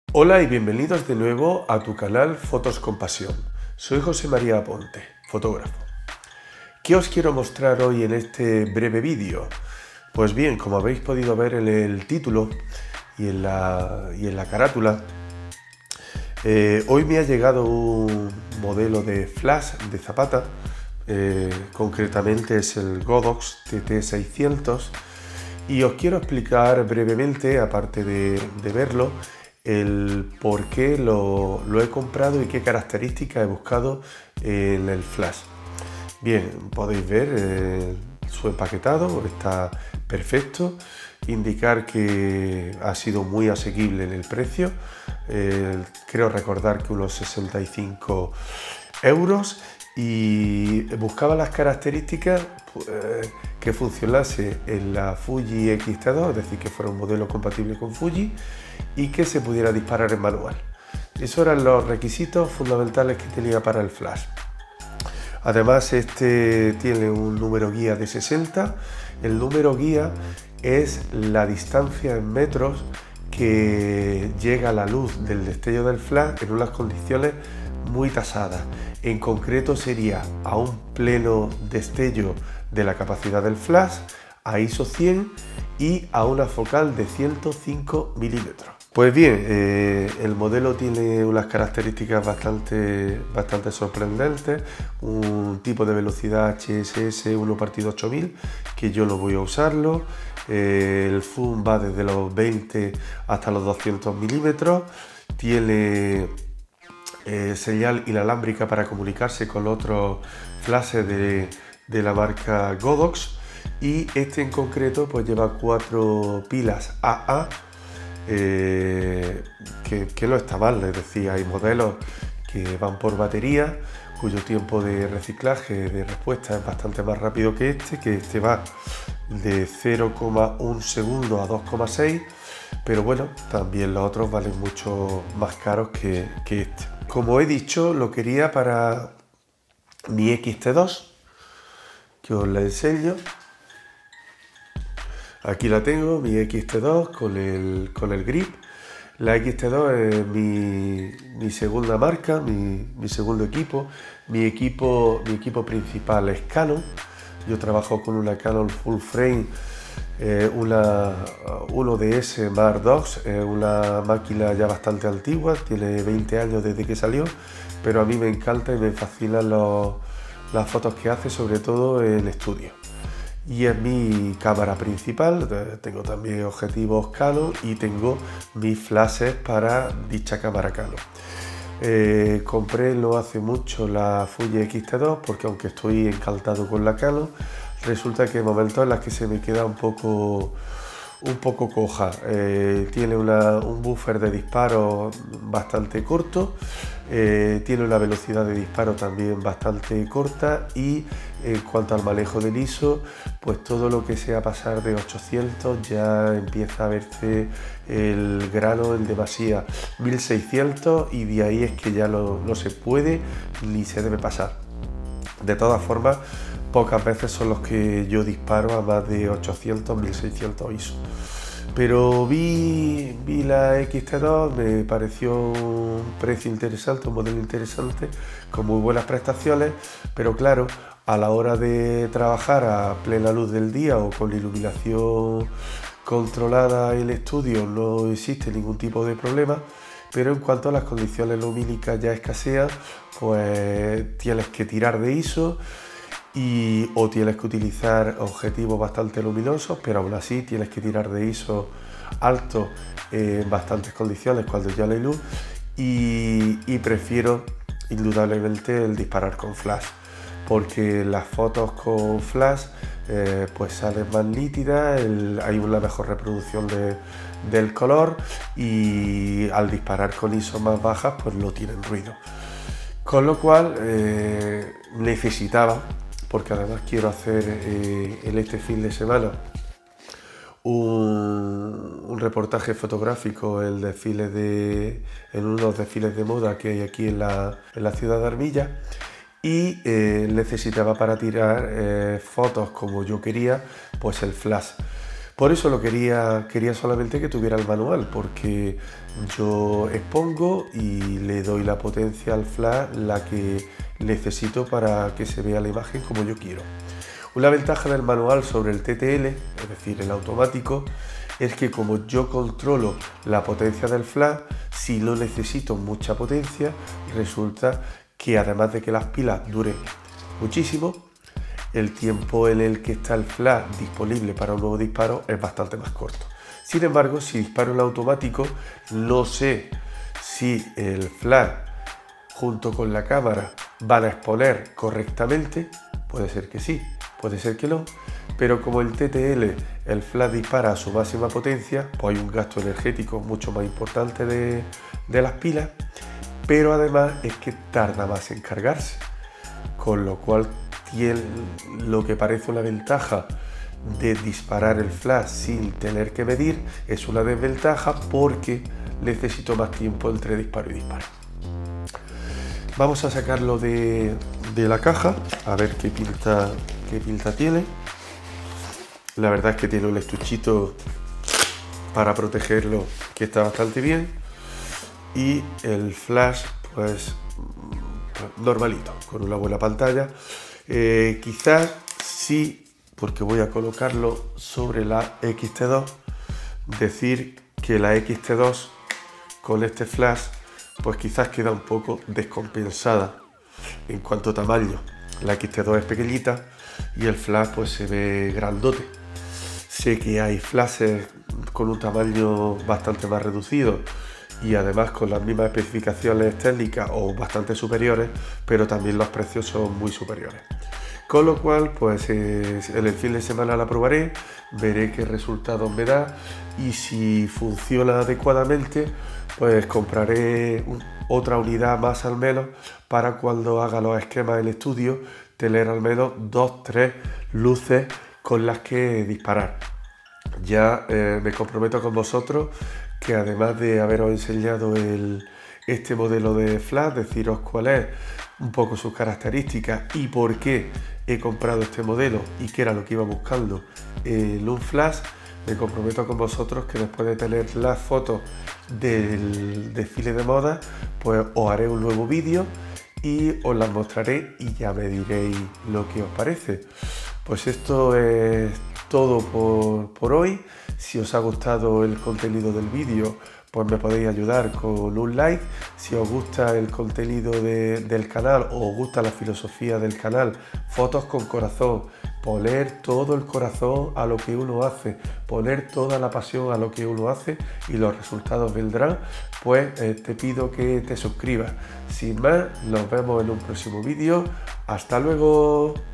Hola y bienvenidos de nuevo a tu canal Fotos con Pasión. Soy José María Aponte, fotógrafo. ¿Qué os quiero mostrar hoy en este breve vídeo? Pues bien, como habéis podido ver en el título y en la carátula, hoy me ha llegado un modelo de flash de Zapata, concretamente es el Godox TT600, y os quiero explicar brevemente, aparte de verlo, el por qué lo he comprado y qué características he buscado en el flash. Bien, podéis ver su empaquetado, está perfecto, indicar que ha sido muy asequible en el precio, creo recordar que unos 65 euros, y buscaba las características que funcionase en la Fuji X-T2, es decir, que fuera un modelo compatible con Fuji y que se pudiera disparar en manual. Esos eran los requisitos fundamentales que tenía para el flash. Además, este tiene un número guía de 60. El número guía es la distancia en metros que llega la luz del destello del flash en unas condiciones muy tasadas. En concreto sería a un pleno destello de la capacidad del flash, a ISO 100 y a una focal de 105 milímetros. Pues bien, el modelo tiene unas características bastante sorprendentes, un tipo de velocidad HSS 1/8000, que yo no voy a usarlo, el zoom va desde los 20 hasta los 200 milímetros, tiene señal inalámbrica para comunicarse con otros flashes de la marca Godox, y este en concreto pues lleva 4 pilas AA, que no está mal, es decir, hay modelos que van por batería cuyo tiempo de reciclaje de respuesta es bastante más rápido que este va de 0,1 segundo a 2,6, pero bueno, también los otros valen mucho más caros que este. Como he dicho, lo quería para mi X-T2, que os la enseño. Aquí la tengo, mi X-T2 con el grip. La X-T2 es mi segunda marca, mi segundo equipo. Mi equipo principal es Canon. Yo trabajo con una Canon Full Frame, una 1DS Mark II, una máquina ya bastante antigua, tiene 20 años desde que salió, pero a mí me encanta y me fascinan las fotos que hace, sobre todo en estudio. Y es mi cámara principal. Tengo también objetivos Canon y tengo mis flashes para dicha cámara Canon. Compré no hace mucho la Fuji X-T2 porque, aunque estoy encantado con la Canon, resulta que hay momentos en los que se me queda un poco coja. Tiene un buffer de disparo bastante corto, tiene una velocidad de disparo también bastante corta, y en cuanto al manejo del ISO, pues todo lo que sea pasar de 800 ya empieza a verse el grano en demasía. 1600 y de ahí es que ya no se puede ni se debe pasar. De todas formas, pocas veces son los que yo disparo a más de 800, 1600 ISO. Pero vi la X-T2, me pareció un precio interesante, un modelo interesante, con muy buenas prestaciones, pero claro, a la hora de trabajar a plena luz del día o con iluminación controlada en el estudio no existe ningún tipo de problema, pero en cuanto a las condiciones lumínicas ya escasean, pues tienes que tirar de ISO o tienes que utilizar objetivos bastante luminosos, pero aún así tienes que tirar de ISO alto en bastantes condiciones cuando ya no hay luz, y prefiero indudablemente el disparar con flash, porque las fotos con flash pues salen más nítidas, hay una mejor reproducción del color, y al disparar con ISO más bajas pues no tienen ruido. Con lo cual necesitaba, porque además quiero hacer en este fin de semana un reportaje fotográfico en unos desfiles de moda que hay aquí en la ciudad de Armilla, y necesitaba para tirar fotos como yo quería, pues el flash. Por eso quería solamente que tuviera el manual, porque yo expongo y le doy la potencia al flash, la que necesito para que se vea la imagen como yo quiero. Una ventaja del manual sobre el TTL, es decir, el automático, es que como yo controlo la potencia del flash, si no necesito mucha potencia, resulta que además de que las pilas duren muchísimo, el tiempo en el que está el flash disponible para un nuevo disparo es bastante más corto. Sin embargo, si disparo en automático, no sé si el flash junto con la cámara van a exponer correctamente. Puede ser que sí, puede ser que no, pero como el TTL, el flash dispara a su máxima potencia, pues hay un gasto energético mucho más importante de las pilas, pero además es que tarda más en cargarse, con lo cual tiene lo que parece una ventaja de disparar el flash sin tener que medir, es una desventaja porque necesito más tiempo entre disparo y disparo. Vamos a sacarlo de la caja, a ver qué pinta tiene. La verdad es que tiene un estuchito para protegerlo que está bastante bien, y el flash pues normalito, con una buena pantalla. Quizás sí, porque voy a colocarlo sobre la XT2, decir que la XT2 con este flash pues quizás queda un poco descompensada en cuanto a tamaño. La XT2 es pequeñita y el flash pues se ve grandote. Sé que hay flashes con un tamaño bastante más reducido y además con las mismas especificaciones técnicas o bastante superiores, pero también los precios son muy superiores. Con lo cual, pues en el fin de semana la probaré, veré qué resultados me da y si funciona adecuadamente, pues compraré otra unidad más al menos para cuando haga los esquemas en el estudio, tener al menos 2-3 luces con las que disparar. Ya me comprometo con vosotros que además de haberos enseñado este modelo de flash, deciros cuál es, un poco sus características y por qué he comprado este modelo y qué era lo que iba buscando en un flash, me comprometo con vosotros que después de tener las fotos del desfile de moda, pues os haré un nuevo vídeo y os las mostraré y ya me diréis lo que os parece. Pues esto es todo por hoy. Si os ha gustado el contenido del vídeo, pues me podéis ayudar con un like. Si os gusta el contenido del canal o os gusta la filosofía del canal, fotos con corazón, poner todo el corazón a lo que uno hace, poner toda la pasión a lo que uno hace y los resultados vendrán, pues te pido que te suscribas. Sin más, nos vemos en un próximo vídeo. ¡Hasta luego!